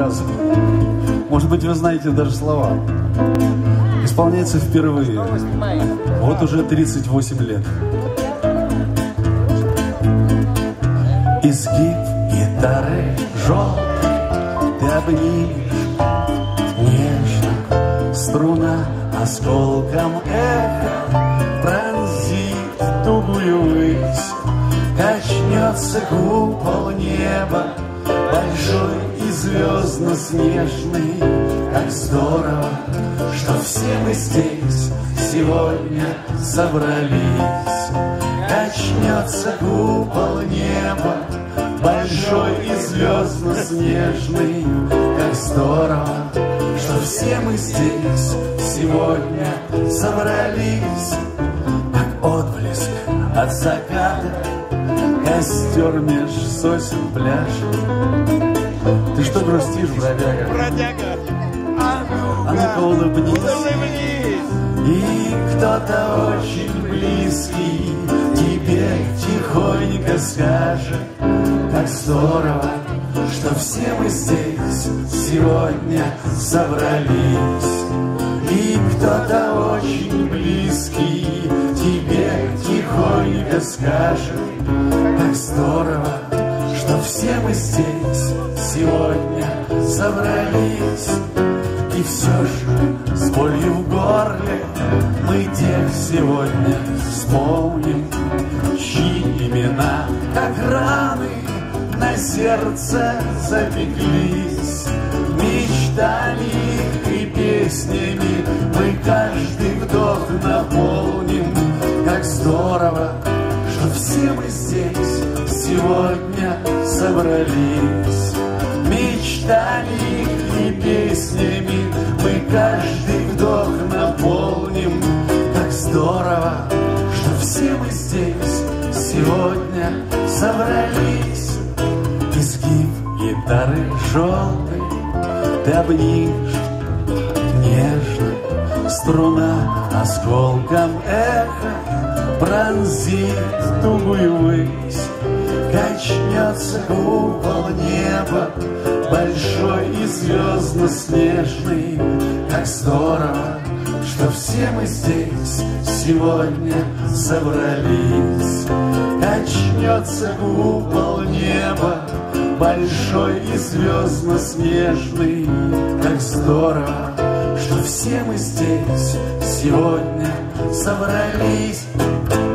раз. Может быть, вы знаете даже слова. Исполняется впервые. Вот уже 38 лет. Изгиб гитары желтой ты обнимешь нежно. Струна осколком эха пронзит тугую высь. Качнется купол неба большой и звездно-снежный. Как здорово, что все мы здесь сегодня собрались. Качнется купол неба большой и звездно-снежный. Как здорово, что все мы здесь сегодня собрались. Как отблеск от заката костер меж сосен пляж. Ты что грустишь, бродяга? Бродяга! А ну-ка улыбнись. И кто-то очень близкий тебе тихонько скажет: как здорово, что все мы здесь сегодня собрались. И кто-то очень близкий тебе тихонько скажет: как здорово, что все мы здесь сегодня собрались. И все же с болью в горле мы тех сегодня вспомним, чьи имена, как раны, на сердце запеклись. Мечтали их и песнями мы каждый вдох наполним. Как здорово, что все мы здесь сегодня собрались. Мечтали их и песнями мы каждый вдох наполним. Так здорово, что все мы здесь сегодня собрались. Изгиб гитары желтой ты обнимешь нежно. Струна осколком эха пронзит тугую высь. Качнется купол неба большой и звездно-снежный. Как здорово, что все мы здесь сегодня собрались. Качнется купол неба большой и звездно-снежный. Как здорово, что все мы здесь сегодня собрались.